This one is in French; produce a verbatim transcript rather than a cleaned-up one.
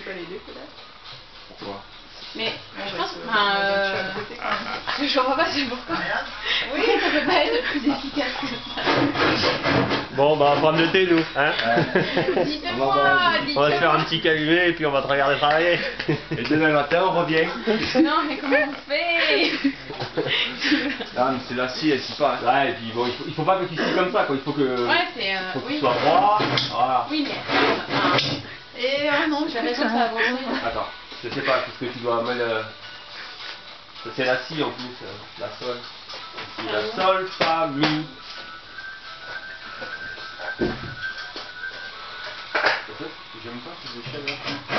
pas l'aider peut-être? Pourquoi? Mais Ouais, je bah, pense c'est- que... Enfin, euh, euh... je suis à côté, quand même. je comprends pas, c'est pourquoi. Oui, ça peut pas être plus efficace que ça. Bon, bah on va prendre le thé, nous, hein. Dites-moi, On va se faire un petit calumet et puis on va te regarder travailler. Et demain matin, on revient. Non, mais comment on fait? Ah, mais c'est la scie, elle scie pas. Ouais, et puis bon, il faut, il faut pas que tu scies comme ça, quoi. Il faut que... Ouais, c'est... Euh, Il faut que oui. tu sois droit. Voilà. Oui, mais... Enfin, Et euh, non, j'ai raison, ça va avancer. Attends, je sais pas, parce que tu dois mettre... Euh... C'est la scie en plus, euh, la sol. C'est la sol, fa, mi. J'aime pas ces échelles là.